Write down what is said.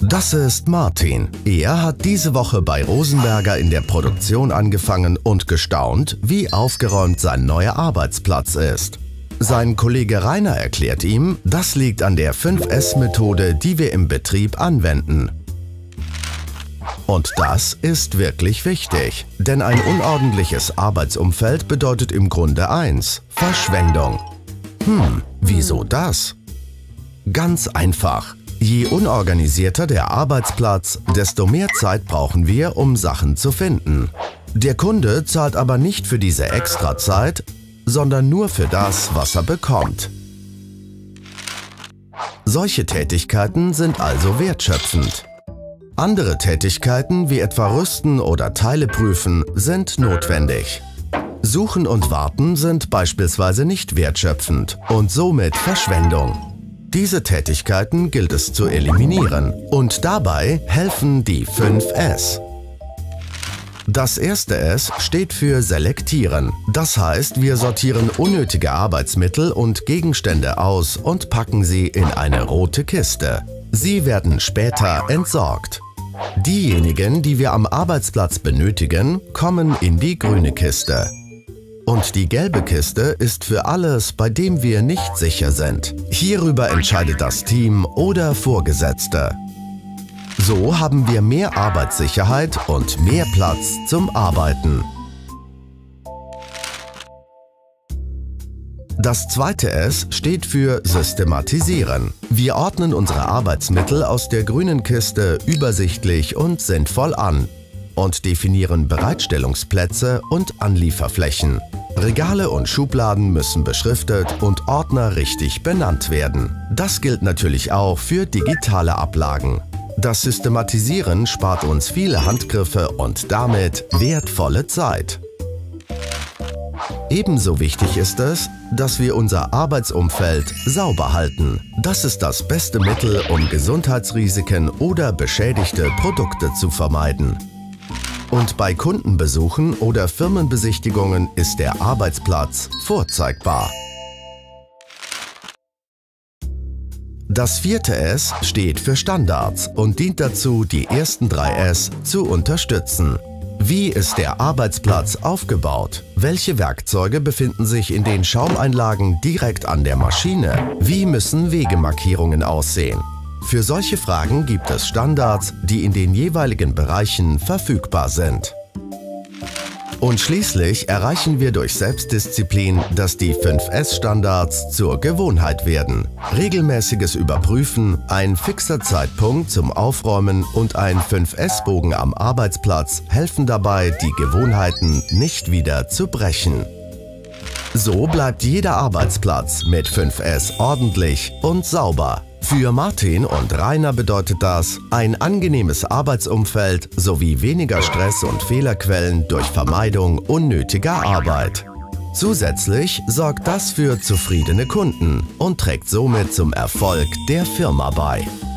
Das ist Martin. Er hat diese Woche bei Rosenberger in der Produktion angefangen und gestaunt, wie aufgeräumt sein neuer Arbeitsplatz ist. Sein Kollege Rainer erklärt ihm, das liegt an der 5S-Methode, die wir im Betrieb anwenden. Und das ist wirklich wichtig, denn ein unordentliches Arbeitsumfeld bedeutet im Grunde eins: Verschwendung. Wieso das? Ganz einfach. Je unorganisierter der Arbeitsplatz, desto mehr Zeit brauchen wir, um Sachen zu finden. Der Kunde zahlt aber nicht für diese Extrazeit, sondern nur für das, was er bekommt. Solche Tätigkeiten sind also wertschöpfend. Andere Tätigkeiten wie etwa Rüsten oder Teile prüfen sind notwendig. Suchen und warten sind beispielsweise nicht wertschöpfend und somit Verschwendung. Diese Tätigkeiten gilt es zu eliminieren und dabei helfen die 5S. Das erste S steht für Selektieren. Das heißt, wir sortieren unnötige Arbeitsmittel und Gegenstände aus und packen sie in eine rote Kiste. Sie werden später entsorgt. Diejenigen, die wir am Arbeitsplatz benötigen, kommen in die grüne Kiste. Und die gelbe Kiste ist für alles, bei dem wir nicht sicher sind. Hierüber entscheidet das Team oder Vorgesetzte. So haben wir mehr Arbeitssicherheit und mehr Platz zum Arbeiten. Das zweite S steht für Systematisieren. Wir ordnen unsere Arbeitsmittel aus der grünen Kiste übersichtlich und sinnvoll an und definieren Bereitstellungsplätze und Anlieferflächen. Regale und Schubladen müssen beschriftet und Ordner richtig benannt werden. Das gilt natürlich auch für digitale Ablagen. Das Systematisieren spart uns viele Handgriffe und damit wertvolle Zeit. Ebenso wichtig ist es, dass wir unser Arbeitsumfeld sauber halten. Das ist das beste Mittel, um Gesundheitsrisiken oder beschädigte Produkte zu vermeiden. Und bei Kundenbesuchen oder Firmenbesichtigungen ist der Arbeitsplatz vorzeigbar. Das vierte S steht für Standards und dient dazu, die ersten 3 S zu unterstützen. Wie ist der Arbeitsplatz aufgebaut? Welche Werkzeuge befinden sich in den Schaumeinlagen direkt an der Maschine? Wie müssen Wegemarkierungen aussehen? Für solche Fragen gibt es Standards, die in den jeweiligen Bereichen verfügbar sind. Und schließlich erreichen wir durch Selbstdisziplin, dass die 5S-Standards zur Gewohnheit werden. Regelmäßiges Überprüfen, ein fixer Zeitpunkt zum Aufräumen und ein 5S-Bogen am Arbeitsplatz helfen dabei, die Gewohnheiten nicht wieder zu brechen. So bleibt jeder Arbeitsplatz mit 5S ordentlich und sauber. Für Martin und Rainer bedeutet das ein angenehmes Arbeitsumfeld sowie weniger Stress und Fehlerquellen durch Vermeidung unnötiger Arbeit. Zusätzlich sorgt das für zufriedene Kunden und trägt somit zum Erfolg der Firma bei.